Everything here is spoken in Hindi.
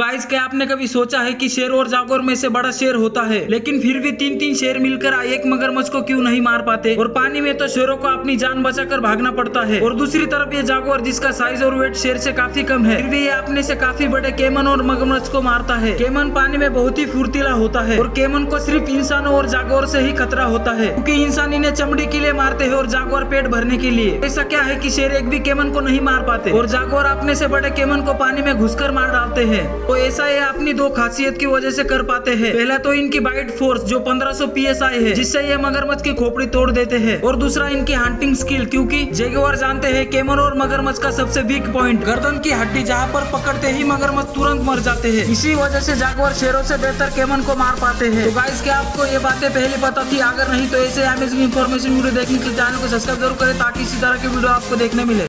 गाइस, क्या आपने कभी सोचा है कि शेर और जागोर में से बड़ा शेर होता है, लेकिन फिर भी तीन तीन शेर मिलकर एक मगरमच्छ को क्यों नहीं मार पाते। और पानी में तो शेरों को अपनी जान बचाकर भागना पड़ता है, और दूसरी तरफ ये जागोर जिसका साइज और वेट शेर से काफी कम है, फिर भी ये अपने से काफी बड़े केमन और मगरमच्छ को मारता है। केमन पानी में बहुत ही फुर्तीला होता है, और केमन को सिर्फ इंसानों और जागोर से ही खतरा होता है, क्योंकि इंसान इन्हें चमड़ी के लिए मारते हैं और जागोर पेट भरने के लिए। ऐसा क्या है कि शेर एक भी केमन को नहीं मार पाते, और जागोर अपने से बड़े केमन को पानी में घुसकर मार डालते हैं। तो ऐसा ये अपनी दो खासियत की वजह से कर पाते हैं। पहला तो इनकी बाइट फोर्स जो 1500 PSI है, जिससे ये मगरमच्छ की खोपड़ी तोड़ देते हैं, और दूसरा इनकी हंटिंग स्किल, क्योंकि जैगुआर जानते हैं केमन और मगरमच्छ का सबसे वीक पॉइंट गर्दन की हड्डी, जहाँ पर पकड़ते ही मगरमच्छ तुरंत मर जाते हैं। इसी वजह से जैगुआर शेरों से बेहतर केमन को मार पाते हैं। तो गाइस, क्या आपको ये बातें पहले पता थी? अगर नहीं तो ऐसे अमेजिंग इन्फॉर्मेशन वीडियो देखने के लिए चैनल को सब्सक्राइब जरूर करें, ताकि इसी तरह की वीडियो आपको देखने मिले।